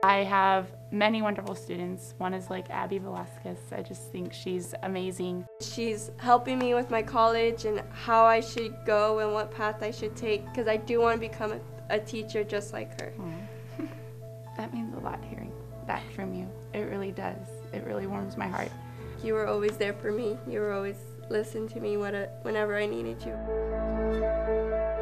I have many wonderful students. One is like Abby Velasquez. I just think she's amazing. She's helping me with my college and how I should go and what path I should take, because I do want to become a teacher just like her. That means a lot hearing that from you. It really does. It really warms my heart. You were always there for me. You were always listening to me whenever I needed you.